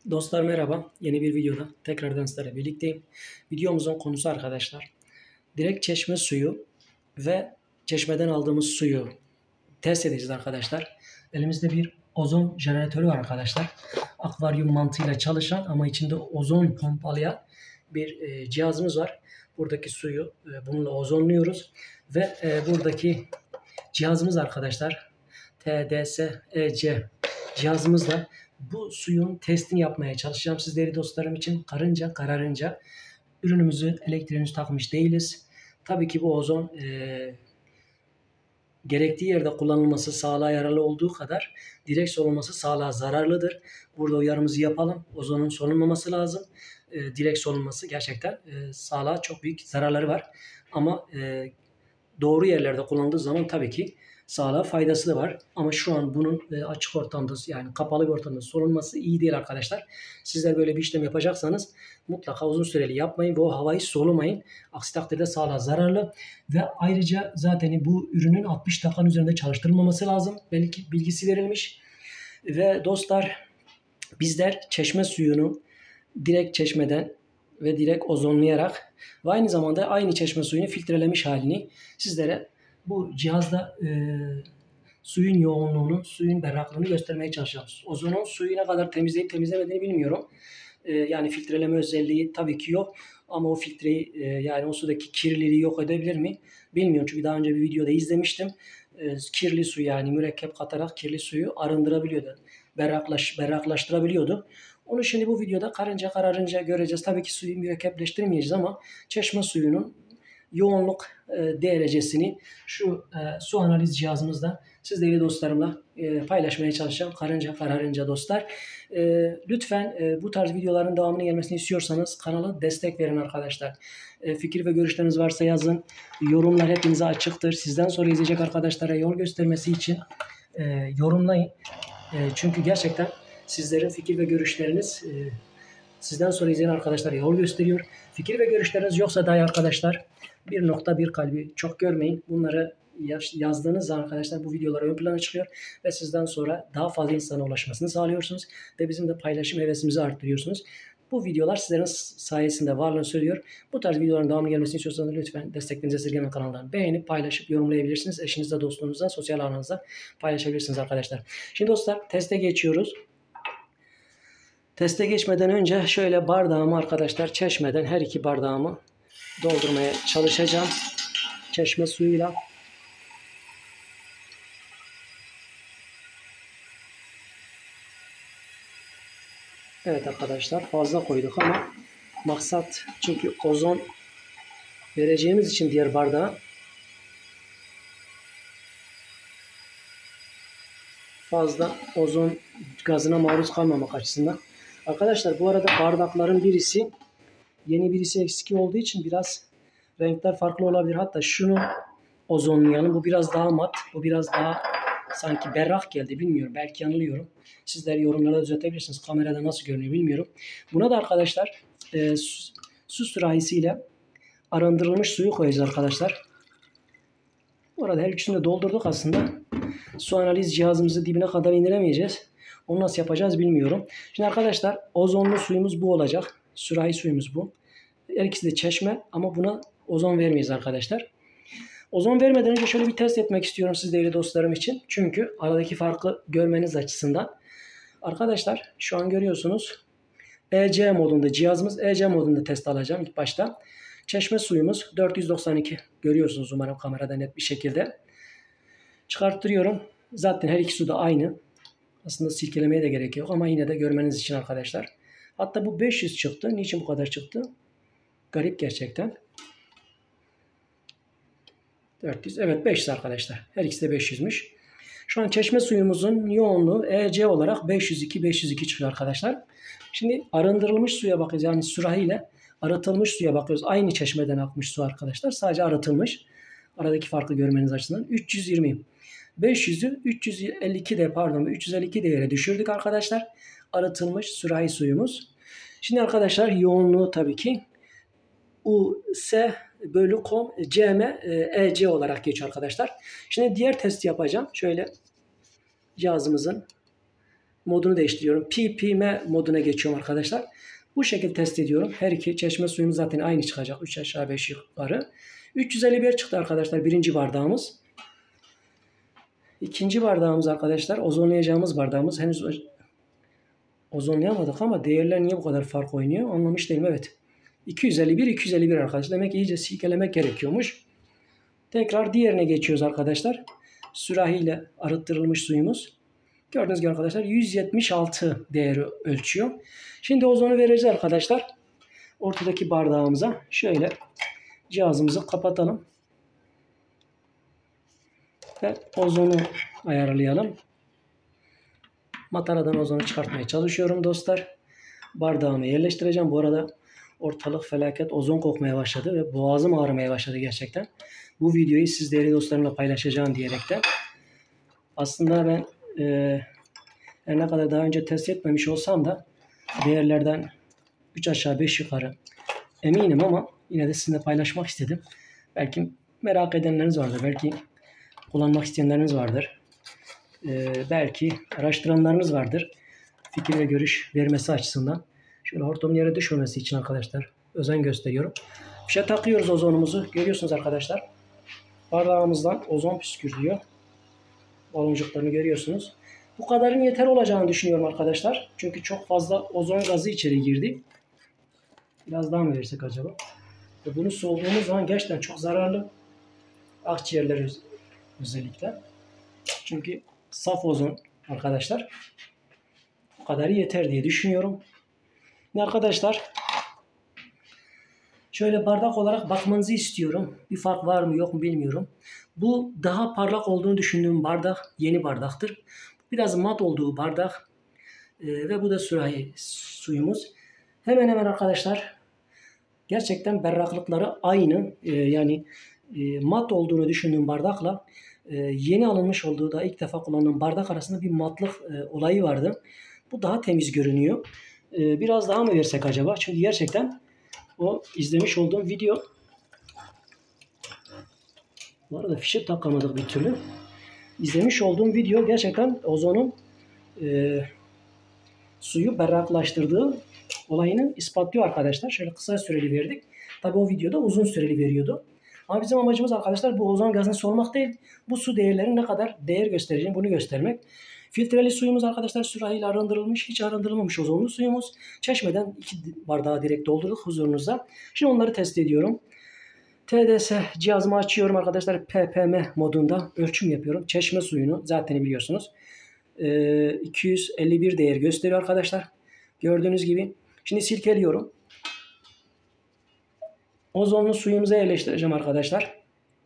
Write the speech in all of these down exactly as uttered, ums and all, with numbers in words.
Dostlar merhaba. Yeni bir videoda tekrardan sizlerle birlikteyim. Videomuzun konusu arkadaşlar, direkt çeşme suyu ve çeşmeden aldığımız suyu test edeceğiz arkadaşlar. Elimizde bir ozon jeneratörü var arkadaşlar. Akvaryum mantığıyla çalışan ama içinde ozon pompalayan bir e, cihazımız var. Buradaki suyu e, bununla ozonluyoruz ve e, buradaki cihazımız arkadaşlar T D S E C cihazımızla bu suyun testini yapmaya çalışacağım sizleri dostlarım için. Karınca kararınca ürünümüzü elektriğimizi takmış değiliz. Tabii ki bu ozon e, gerektiği yerde kullanılması sağlığa yararlı olduğu kadar direkt solunması sağlığa zararlıdır. Burada uyarımızı yapalım. Ozonun solunmaması lazım. E, direkt solunması gerçekten e, sağlığa çok büyük zararları var. Ama e, doğru yerlerde kullanıldığı zaman tabii ki sağlığa faydası da var. Ama şu an bunun e, açık ortamda yani kapalı bir ortamda solunması iyi değil arkadaşlar. Sizler böyle bir işlem yapacaksanız mutlaka uzun süreli yapmayın ve o havayı solumayın. Aksi takdirde sağlığa zararlı ve ayrıca zaten bu ürünün altmış dakikanın üzerinde çalıştırılmaması lazım. Belki bilgisi verilmiş. Ve dostlar bizler çeşme suyunu direkt çeşmeden ve direkt ozonlayarak ve aynı zamanda aynı çeşme suyunu filtrelemiş halini sizlere bu cihazda e, suyun yoğunluğunu, suyun berraklığını göstermeye çalışacağız. Ozonun suyu ne kadar temizleyip temizlemediğini bilmiyorum. E, yani filtreleme özelliği tabii ki yok. Ama o filtreyi e, yani o sudaki kirliliği yok edebilir mi? Bilmiyorum. Çünkü daha önce bir videoda izlemiştim. E, kirli su yani mürekkep katarak kirli suyu arındırabiliyordu. Berraklaş, berraklaştırabiliyordu. Onu şimdi bu videoda karınca kararınca göreceğiz. Tabii ki suyu mürekkepleştirmeyeceğiz ama çeşme suyunun yoğunluk e, derecesini şu e, su analiz cihazımızda sizleri dostlarımla e, paylaşmaya çalışacağım. Karınca kararınca dostlar. E, lütfen e, bu tarz videoların devamını gelmesini istiyorsanız kanala destek verin arkadaşlar. E, fikir ve görüşleriniz varsa yazın. Yorumlar hepinize açıktır. Sizden sonra izleyecek arkadaşlara yol göstermesi için e, yorumlayın. E, çünkü gerçekten sizlerin fikir ve görüşleriniz e, sizden sonra izleyen arkadaşlara yol gösteriyor. Fikir ve görüşleriniz yoksa dahi arkadaşlar bir nokta bir kalbi çok görmeyin. Bunları yazdığınız zaman arkadaşlar bu videolar ön plana çıkıyor ve sizden sonra daha fazla insana ulaşmasını sağlıyorsunuz ve bizim de paylaşım hevesimizi arttırıyorsunuz. Bu videolar sizlerin sayesinde varlığını söylüyor. Bu tarz videoların devamlı gelmesini istiyorsanız lütfen desteklerinizi esirgemeyin kanalından beğenip paylaşıp yorumlayabilirsiniz. Eşinizle, dostunuzla, sosyal ağınızda paylaşabilirsiniz arkadaşlar. Şimdi dostlar teste geçiyoruz. Teste geçmeden önce şöyle bardağımı arkadaşlar çeşmeden her iki bardağımı doldurmaya çalışacağım. Çeşme suyuyla. Evet arkadaşlar fazla koyduk ama maksat çünkü ozon vereceğimiz için diğer bardağa fazla ozon gazına maruz kalmamak açısından. Arkadaşlar bu arada bardakların birisi yeni birisi eski olduğu için biraz renkler farklı olabilir. Hatta şunu ozonlayalım. Bu biraz daha mat. Bu biraz daha sanki berrak geldi. Bilmiyorum. Belki yanılıyorum. Sizler yorumlarda düzeltebilirsiniz. Kamerada nasıl görünüyor bilmiyorum. Buna da arkadaşlar e, su, su sürahisiyle arındırılmış suyu koyacağız arkadaşlar. Bu arada her ikisini de doldurduk aslında. Su analiz cihazımızı dibine kadar indiremeyeceğiz. Onu nasıl yapacağız bilmiyorum. Şimdi arkadaşlar ozonlu suyumuz bu olacak. Sürahi suyumuz bu. Her ikisi de çeşme ama buna ozon vermeyiz arkadaşlar. Ozon vermeden önce şöyle bir test etmek istiyorum siz değerli dostlarım için. Çünkü aradaki farkı görmeniz açısından. Arkadaşlar şu an görüyorsunuz E C modunda cihazımız E C modunda test alacağım ilk başta. Çeşme suyumuz dört yüz doksan iki görüyorsunuz umarım kamerada net bir şekilde. Çıkarttırıyorum. Zaten her iki su da aynı. Aslında silkelemeye de gerek yok ama yine de görmeniz için arkadaşlar. Hatta bu beş yüz çıktı. Niçin bu kadar çıktı? Garip gerçekten. dört yüz. Evet beş yüz arkadaşlar. Her ikisi de beş yüzmüş. Şu an çeşme suyumuzun yoğunluğu E C olarak beş yüz iki beş yüz iki çıkıyor arkadaşlar. Şimdi arındırılmış suya bakacağız. Yani sürahiyle arıtılmış suya bakıyoruz. Aynı çeşmeden akmış su arkadaşlar. Sadece arıtılmış. Aradaki farkı görmeniz açısından. üç yüz yirmi. beş yüzü üç yüz elli iki de pardon üç yüz elli iki değere düşürdük arkadaşlar. Arıtılmış sürahi suyumuz. Şimdi arkadaşlar yoğunluğu tabii ki U S bölü kom cm E C olarak geçiyor arkadaşlar. Şimdi diğer testi yapacağım. Şöyle cihazımızın modunu değiştiriyorum. P P M moduna geçiyorum arkadaşlar. Bu şekilde test ediyorum. Her iki çeşme suyumuz zaten aynı çıkacak. üç aşağı beş yukarı. üç yüz elli bir çıktı arkadaşlar birinci bardağımız. İkinci bardağımız arkadaşlar ozonlayacağımız bardağımız. Henüz ozonlayamadık ama değerler niye bu kadar fark oynuyor anlamış değilim. Evet. iki yüz elli bir iki yüz elli bir arkadaşlar. Demek ki iyice silkelemek gerekiyormuş. Tekrar diğerine geçiyoruz arkadaşlar. Sürahiyle arıttırılmış suyumuz. Gördüğünüz gibi arkadaşlar yüz yetmiş altı değeri ölçüyor. Şimdi ozonu vereceğiz arkadaşlar. Ortadaki bardağımıza şöyle cihazımızı kapatalım. Ve ozonu ayarlayalım. Mataradan ozonu çıkartmaya çalışıyorum dostlar. Bardağımı yerleştireceğim. Bu arada ortalık felaket ozon kokmaya başladı ve boğazım ağrımaya başladı gerçekten. Bu videoyu siz değerli dostlarımla paylaşacağım diyerekten. Aslında ben e, her ne kadar daha önce test etmemiş olsam da değerlerden üç aşağı beş yukarı eminim ama yine de sizinle paylaşmak istedim. Belki merak edenleriniz vardır. Belki kullanmak isteyenleriniz vardır. Ee, belki araştıranlarınız vardır. Fikir ve görüş vermesi açısından. Şöyle hortumun yere düşmemesi için arkadaşlar özen gösteriyorum. Fişe takıyoruz ozonumuzu. Görüyorsunuz arkadaşlar. Bardağımızdan ozon püskürtüyor. Baloncuklarını görüyorsunuz. Bu kadarın yeter olacağını düşünüyorum arkadaşlar. Çünkü çok fazla ozon gazı içeri girdi. Biraz daha mı versek acaba? Ve bunu soluduğumuz zaman gerçekten çok zararlı. Akciğerler özellikle. Çünkü saf ozon arkadaşlar. Bu kadarı yeter diye düşünüyorum. Ve arkadaşlar şöyle bardak olarak bakmanızı istiyorum. Bir fark var mı yok mu bilmiyorum. Bu daha parlak olduğunu düşündüğüm bardak yeni bardaktır. Biraz mat olduğu bardak e, ve bu da sürahi suyumuz. Hemen hemen arkadaşlar gerçekten berraklıkları aynı. E, yani e, mat olduğunu düşündüğüm bardakla e, yeni alınmış olduğu da ilk defa kullanılan bardak arasında bir matlık e, olayı vardı. Bu daha temiz görünüyor. E, biraz daha mı versek acaba? Çünkü gerçekten o izlemiş olduğum video. Bu arada fişe takamadık bir türlü. İzlemiş olduğum video gerçekten ozonun e, suyu berraklaştırdığı olayını ispatlıyor arkadaşlar. Şöyle kısa süreli verdik. Tabi o videoda uzun süreli veriyordu. Ama bizim amacımız arkadaşlar bu ozon gazını sormak değil. Bu su değerlerinin ne kadar değer göstereceğini bunu göstermek. Filtreli suyumuz arkadaşlar sürahiyle arındırılmış. Hiç arındırılmamış ozonlu suyumuz. Çeşmeden iki bardağı direkt doldurduk huzurunuzda. Şimdi onları test ediyorum. T D S cihazımı açıyorum arkadaşlar. P P M modunda ölçüm yapıyorum. Çeşme suyunu zaten biliyorsunuz. Ee, iki yüz elli bir değer gösteriyor arkadaşlar. Gördüğünüz gibi. Şimdi silkeliyorum. Ozonlu suyumuza yerleştireceğim arkadaşlar.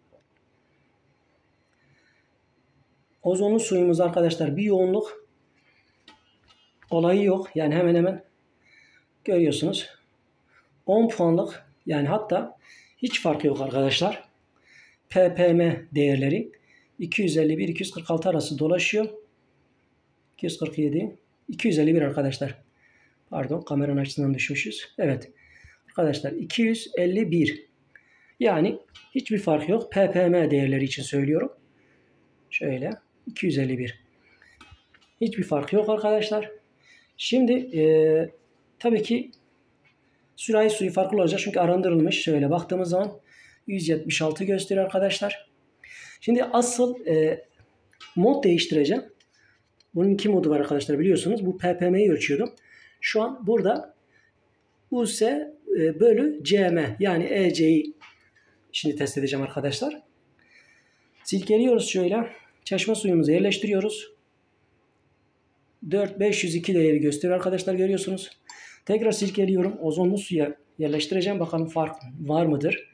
Ozonlu suyumuz arkadaşlar bir yoğunluk olayı yok. Yani hemen hemen görüyorsunuz. on puanlık yani hatta hiç fark yok arkadaşlar. P P M değerleri iki yüz elli bir iki yüz kırk altı arası dolaşıyor. iki yüz kırk yedi iki yüz elli bir arkadaşlar. Pardon kameranın açısından düşmüşüz. Evet. Arkadaşlar iki yüz elli bir. Yani hiçbir fark yok. P P M değerleri için söylüyorum. Şöyle iki yüz elli bir. Hiçbir fark yok arkadaşlar. Şimdi e, tabii ki sürahi suyu farklı olacak. Çünkü arındırılmış. Şöyle baktığımız zaman yüz yetmiş altı gösteriyor arkadaşlar. Şimdi asıl e, mod değiştireceğim. Bunun iki modu var arkadaşlar biliyorsunuz. Bu P P M'yi ölçüyordum. Şu an burada U S bölü C M yani E C'yi şimdi test edeceğim arkadaşlar. Silkeliyoruz şöyle. Çeşme suyumuzu yerleştiriyoruz. dört bin beş yüz iki değeri gösteriyor arkadaşlar görüyorsunuz. Tekrar silkeliyorum. Ozonlu suya yerleştireceğim. Bakalım fark var mıdır?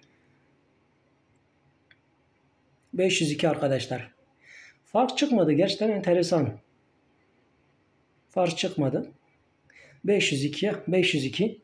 beş yüz iki arkadaşlar. Fark çıkmadı. Gerçekten enteresan. Fark çıkmadı. beş yüz ikiye beş yüz iki.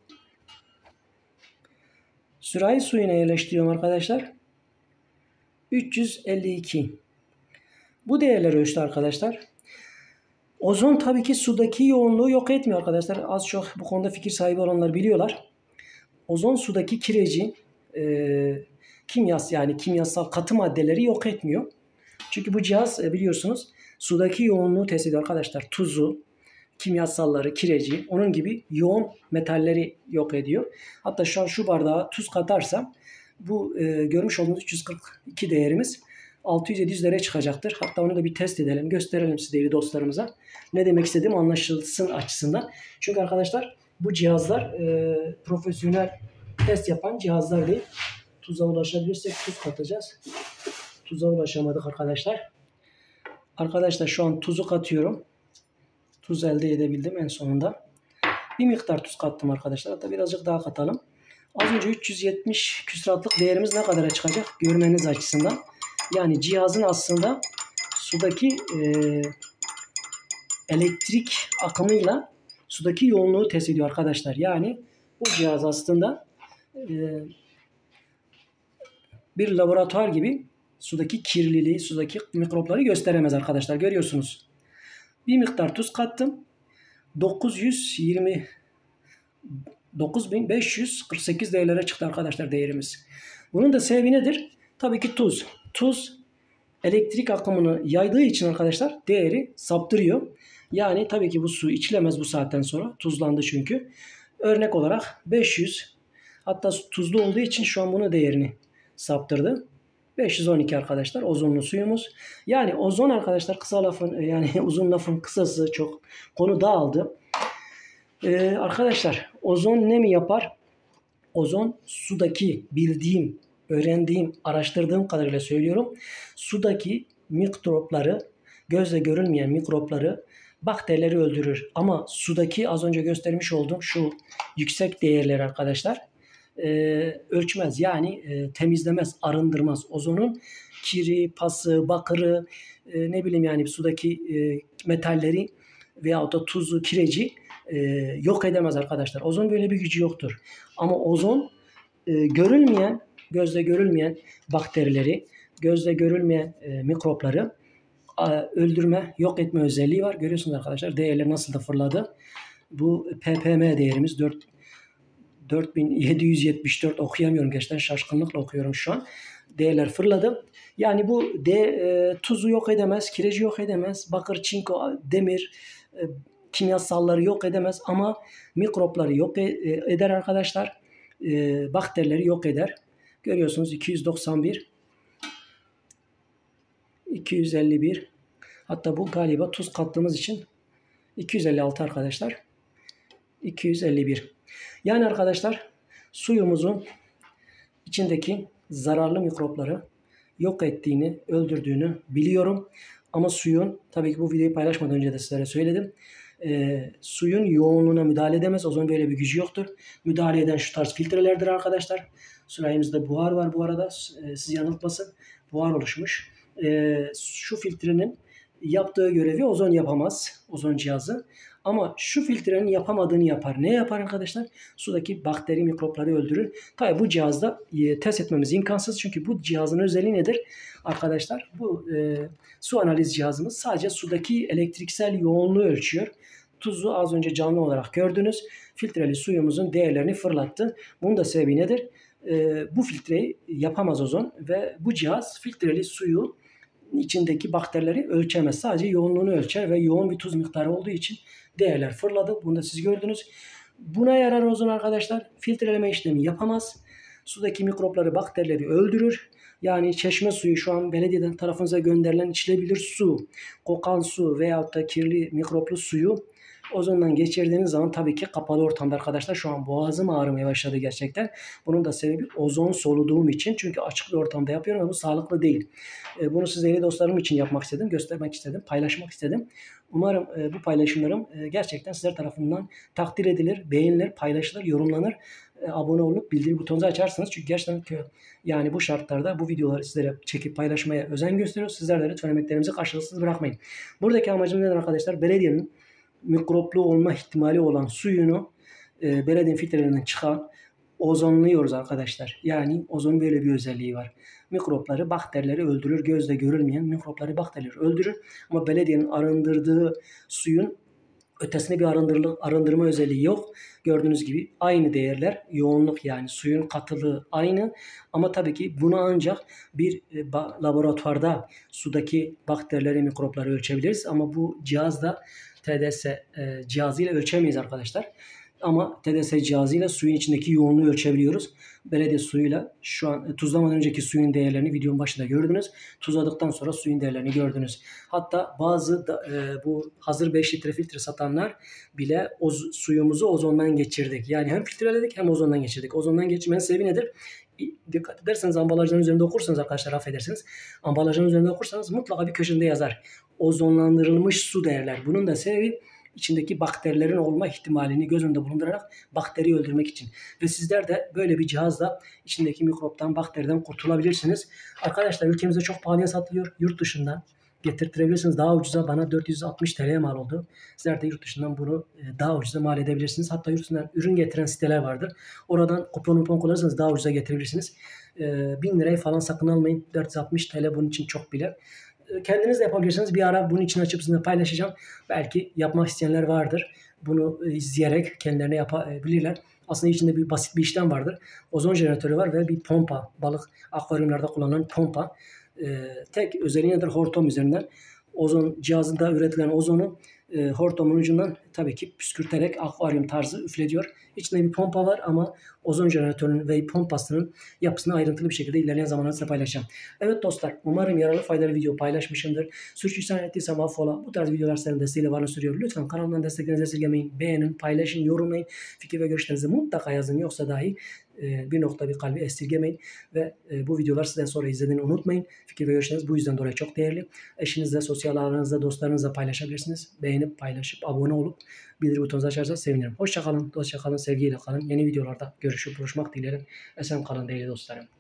Sürahi suyuna yerleştiriyorum arkadaşlar. üç yüz elli iki. Bu değerleri ölçtü arkadaşlar. Ozon tabii ki sudaki yoğunluğu yok etmiyor arkadaşlar. Az çok bu konuda fikir sahibi olanlar biliyorlar. Ozon sudaki kireci, e, kimyas yani kimyasal katı maddeleri yok etmiyor. Çünkü bu cihaz e, biliyorsunuz sudaki yoğunluğu test ediyor arkadaşlar. Tuzu, kimyasalları, kireci, onun gibi yoğun metalleri yok ediyor. Hatta şu an şu bardağa tuz katarsam bu e, görmüş olduğunuz üç yüz kırk iki değerimiz altı yüz yedi yüzlere çıkacaktır. Hatta onu da bir test edelim, gösterelim size değerli dostlarımıza. Ne demek istediğim anlaşılsın açısından. Çünkü arkadaşlar bu cihazlar e, profesyonel test yapan cihazlar değil. Tuza ulaşabilirsek tuz katacağız. Tuza ulaşamadık arkadaşlar. Arkadaşlar şu an tuzu katıyorum. Tuz elde edebildim en sonunda. Bir miktar tuz kattım arkadaşlar. Hatta birazcık daha katalım. Az önce üç yüz yetmiş küsuratlık değerimiz ne kadara çıkacak görmeniz açısından. Yani cihazın aslında sudaki e, elektrik akımıyla sudaki yoğunluğu test ediyor arkadaşlar. Yani bu cihaz aslında e, bir laboratuvar gibi sudaki kirliliği, sudaki mikropları gösteremez arkadaşlar. Görüyorsunuz. Bir miktar tuz kattım. dokuz yüz yirmi dokuz bin beş yüz kırk sekiz değerlere çıktı arkadaşlar değerimiz. Bunun da sebebi nedir? Tabii ki tuz. Tuz elektrik akımını yaydığı için arkadaşlar değeri saptırıyor. Yani tabii ki bu su içilemez bu saatten sonra. Tuzlandı çünkü. Örnek olarak beş yüz, hatta tuzlu olduğu için şu an bunun değerini saptırdı. beş yüz on iki arkadaşlar ozonlu suyumuz. Yani ozon arkadaşlar kısa lafın yani uzun lafın kısası çok konu dağıldı. Ee, arkadaşlar ozon ne mi yapar? Ozon sudaki bildiğim, öğrendiğim, araştırdığım kadarıyla söylüyorum. Sudaki mikropları, gözle görülmeyen mikropları, bakterileri öldürür. Ama sudaki az önce göstermiş olduğum şu yüksek değerleri arkadaşlar e, ölçmez. Yani e, temizlemez, arındırmaz. Ozonun kiri, pası, bakırı, e, ne bileyim yani sudaki e, metalleri veyahut da tuzu, kireci e, yok edemez arkadaşlar. Ozon böyle bir gücü yoktur. Ama ozon e, görülmeyen, gözle görülmeyen bakterileri, gözle görülmeyen e, mikropları a, öldürme, yok etme özelliği var. Görüyorsunuz arkadaşlar değerler nasıl da fırladı. Bu P P M değerimiz dört bin yedi yüz yetmiş dört, okuyamıyorum gerçekten şaşkınlıkla okuyorum şu an. Değerler fırladı. Yani bu de, e, tuzu yok edemez, kireci yok edemez, bakır, çinko, demir, e, kimyasalları yok edemez ama mikropları yok e, eder arkadaşlar. E, bakterileri yok eder. Görüyorsunuz iki yüz doksan bir, iki yüz elli bir, hatta bu galiba tuz kattığımız için iki yüz elli altı arkadaşlar. iki yüz elli bir. Yani arkadaşlar suyumuzun içindeki zararlı mikropları yok ettiğini, öldürdüğünü biliyorum. Ama suyun, tabii ki bu videoyu paylaşmadan önce de sizlere söyledim. E, suyun yoğunluğuna müdahale edemez. O zaman böyle bir gücü yoktur. Müdahale eden şu tarz filtrelerdir arkadaşlar. Sürahimizde buhar var bu arada. E, sizi yanıltmasın. Buhar oluşmuş. E, şu filtrenin yaptığı görevi ozon yapamaz. Ozon cihazı. Ama şu filtrenin yapamadığını yapar. Ne yapar arkadaşlar? Sudaki bakteri, mikropları öldürür. Tabii bu cihazda e, test etmemiz imkansız. Çünkü bu cihazın özelliği nedir? Arkadaşlar bu e, su analiz cihazımız sadece sudaki elektriksel yoğunluğu ölçüyor. Tuzu az önce canlı olarak gördünüz. Filtreli suyumuzun değerlerini fırlattı. Bunun da sebebi nedir? E, bu filtreyi yapamaz ozon ve bu cihaz filtreli suyu içindeki bakterileri ölçemez. Sadece yoğunluğunu ölçer ve yoğun bir tuz miktarı olduğu için değerler fırladı. Bunu da siz gördünüz. Buna yarar ozon arkadaşlar. Filtreleme işlemi yapamaz. Sudaki mikropları, bakterileri öldürür. Yani çeşme suyu şu an belediyeden tarafınıza gönderilen içilebilir su, kokan su veyahut da kirli mikroplu suyu ozondan geçirdiğiniz zaman tabii ki kapalı ortamda arkadaşlar şu an boğazım ağrımaya başladı gerçekten. Bunun da sebebi ozon soluduğum için. Çünkü açık bir ortamda yapıyorum ve bu sağlıklı değil. Bunu size dostlarım için yapmak istedim, göstermek istedim, paylaşmak istedim. Umarım bu paylaşımlarım gerçekten sizler tarafından takdir edilir, beğenilir, paylaşılır, yorumlanır. Abone olup bildirim butonunuzu açarsınız. Çünkü gerçekten yani bu şartlarda bu videoları sizlere çekip paylaşmaya özen gösteriyoruz. Sizler de lütfen emeklerimizi karşılıksız bırakmayın. Buradaki amacım nedir arkadaşlar? Belediyenin mikroplu olma ihtimali olan suyunu e, belediye filtrelerinden çıkan ozonluyoruz arkadaşlar. Yani ozonun böyle bir özelliği var. Mikropları, bakterileri öldürür. Gözle görülmeyen mikropları, bakterileri öldürür. Ama belediyenin arındırdığı suyun ötesinde bir arındırma özelliği yok. Gördüğünüz gibi aynı değerler, yoğunluk yani suyun katılığı aynı. Ama tabii ki bunu ancak bir laboratuvarda sudaki bakterileri, mikropları ölçebiliriz. Ama bu cihazda T D S e, cihazıyla ölçemeyiz arkadaşlar. Ama T D S cihazıyla suyun içindeki yoğunluğu ölçebiliyoruz. Belediye suyuyla şu an tuzlamadan önceki suyun değerlerini videonun başında gördünüz. Tuzladıktan sonra suyun değerlerini gördünüz. Hatta bazı da, e, bu hazır beş litre filtre satanlar bile oz, suyumuzu ozondan geçirdik. Yani hem filtreledik hem ozondan geçirdik. Ozondan geçirmenin sebebi nedir? Dikkat ederseniz ambalajların üzerinde okursanız arkadaşlar, affedersiniz. Ambalajların üzerinde okursanız mutlaka bir köşesinde yazar. Ozonlandırılmış su derler. Bunun da sebebi içindeki bakterilerin olma ihtimalini göz önünde bulundurarak bakteriyi öldürmek için. Ve sizler de böyle bir cihazla içindeki mikroptan, bakteriden kurtulabilirsiniz. Arkadaşlar ülkemizde çok pahalıya satılıyor. Yurt dışından getirtirebilirsiniz. Daha ucuza, bana dört yüz altmış T L'ye mal oldu. Sizler de yurt dışından bunu daha ucuza mal edebilirsiniz. Hatta yurt dışından ürün getiren siteler vardır. Oradan kupon kupon kullanırsanız daha ucuza getirebilirsiniz. bin lirayı falan sakın almayın. dört yüz altmış T L bunun için çok bile. Kendiniz de yapabilirsiniz. Bir ara bunun için açıp sizinle paylaşacağım. Belki yapmak isteyenler vardır. Bunu izleyerek kendilerine yapabilirler. Aslında içinde bir basit bir işlem vardır. Ozon jeneratörü var ve bir pompa. Balık akvaryumlarda kullanılan pompa. Ee, tek özelliği nedir? Hortum üzerinden ozon cihazında üretilen ozonu e, hortumun ucundan tabii ki püskürterek akvaryum tarzı üfletiyor. İçinde bir pompa var ama ozon jeneratörünün ve pompasının yapısını ayrıntılı bir şekilde ilerleyen zamanlarda size paylaşacağım. Evet dostlar, umarım yararlı faydalı video paylaşmışımdır. Sürçülisan ettiysem affola. Bu tarz videolar senin desteğiyle varını sürüyor. Lütfen kanalımdan desteklerinizi esirgemeyin. Beğenin, paylaşın, yorumlayın. Fikir ve görüşlerinizi mutlaka yazın. Yoksa dahi bir nokta bir kalbi esirgemeyin ve bu videolar sizden sonra izlediğini unutmayın. Fikir ve görüşleriniz bu yüzden dolayı çok değerli. Eşinizle, sosyal ağlarınızda, dostlarınızla paylaşabilirsiniz. Beğenip, paylaşıp, abone olup bildirim butonunuzu açarsanız sevinirim. Hoşça kalın, hoşça kalın, sevgiyle kalın. Yeni videolarda görüşüp buluşmak dilerim. Esen kalın değerli dostlarım.